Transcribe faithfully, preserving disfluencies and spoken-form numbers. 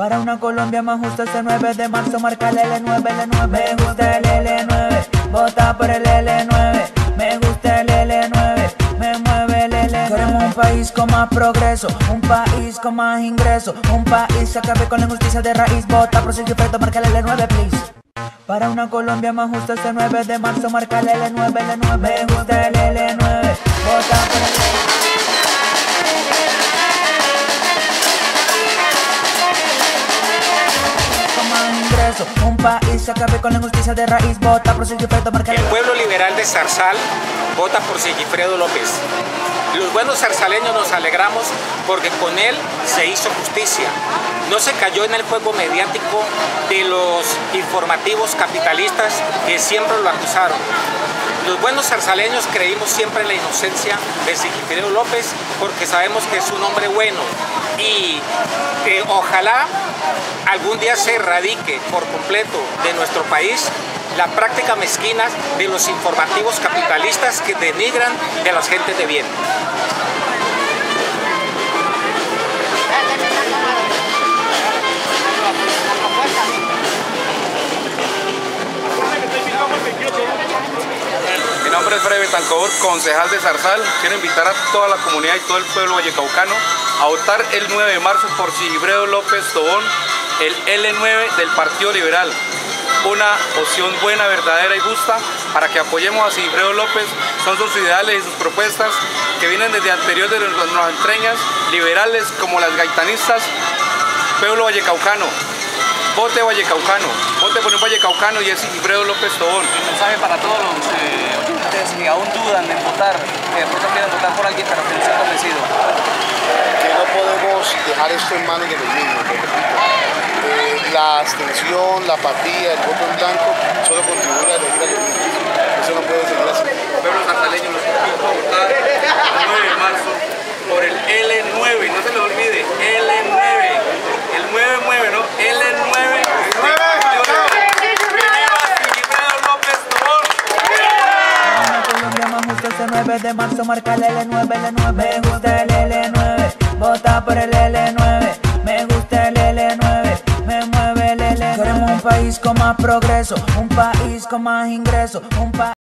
Para una Colombia más justa, este nueve de marzo marca el L nueve, L nueve. Me gusta el L nueve, vota por el L nueve. Me gusta el L nueve, me mueve el L nueve. Queremos un país con más progreso, un país con más ingresos, un país que acabe con la injusticia de raíz. Vota por Sergio Fredo, marca el L nueve, please. Para una Colombia más justa, este nueve de marzo marca el L nueve, L nueve. Me gusta el L nueve, vota por el L nueve. Un país que acabe con la injusticia de raíz. Vota por Sigifredo, marca el pueblo liberal de Zarzal vota por Sigifredo López. Los buenos zarzaleños nos alegramos porque con él se hizo justicia. No se cayó en el juego mediático de los informativos capitalistas que siempre lo acusaron. Los buenos zarzaleños creímos siempre en la inocencia de Sigifredo López porque sabemos que es un hombre bueno y eh, ojalá algún día se erradique por completo de nuestro país la práctica mezquina de los informativos capitalistas que denigran de las gentes de bien. Mi nombre es Freddy Betancourt, concejal de Zarzal. Quiero invitar a toda la comunidad y todo el pueblo vallecaucano a votar el nueve de marzo por Sigifredo López Tobón, el L nueve del Partido Liberal. Una opción buena, verdadera y justa para que apoyemos a Sigifredo López. Son sus ideales y sus propuestas que vienen desde anterior de nuestras entreñas, liberales como las gaitanistas. Pueblo vallecaucano, vote vallecaucano, vote por un vallecaucano y es Sigifredo López Tobón. Un mensaje para todos los eh, oyentes que aún dudan en votar, que de pronto quieren votar por alguien pero que no están convencidos. Que no podemos dejar esto en manos de los niños, eh, la abstención, la apatía, el voto en blanco solo contribuye a elegir a los niños. Eso no puede seguir así. Pueblo zarzaleño, los invito a votar el nueve de marzo por el L nueve, no se les olvide, L nueve, el nueve nueve, ¿no? L nueve. Este nueve de marzo marca el L nueve, L nueve. Me gusta el L nueve, vota por el L nueve. Me gusta el L nueve, me mueve el L nueve. Queremos un país con más progreso, un país con más ingresos, un país